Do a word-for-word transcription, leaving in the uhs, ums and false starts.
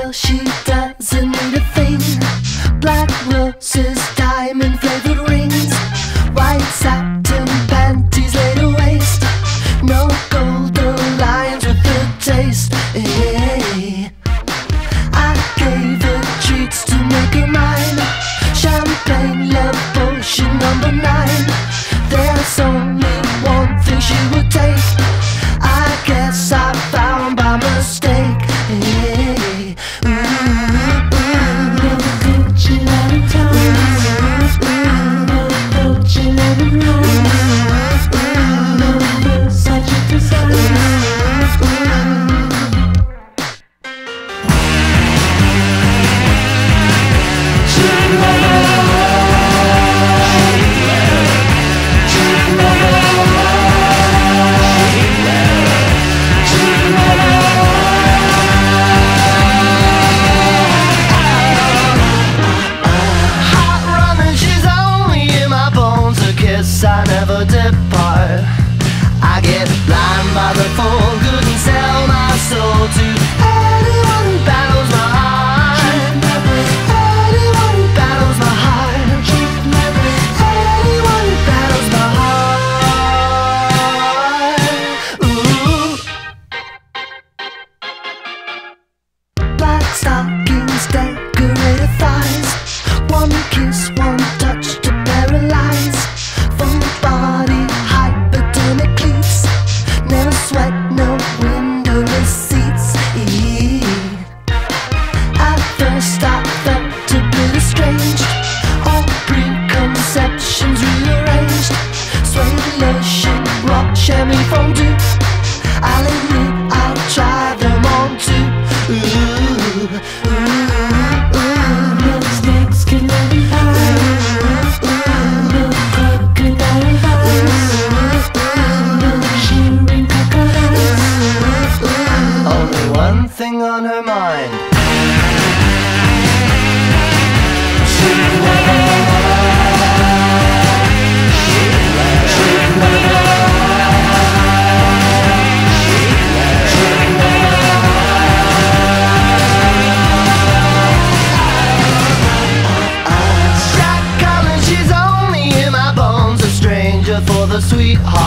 Well, she doesn't need a thing. Black roses, diamond flavored rings, white satin panties laid to waist, no golden lines with the taste. Hey, I gave her treats to make her mine. Champagne love potion number nine. There's only one thing she would take. I guess I found by mistake. Hey, ooh, ooh, no Gucci loving times, no Dolce loving rhymes, no Versace designs. I never depart. I get blind by the phone, couldn't sell my soul to anyone who battles my heart. Anyone who battles my heart. Anyone who battles my heart. Ooh. Black stockings, decorated thighs, one kiss, one touch to paralyze. Full body, hypodermic cleats, never sweat, no windowless seats. At first I felt a bit estranged, all preconceptions rearranged. Suede lotion, rock, chamois fondue, I'll admit I'll try them on too. Ooh, ooh, ooh. No snakes can let me out. One thing on her mind. Jack Collins, she's only in my bones, a stranger for the sweetheart.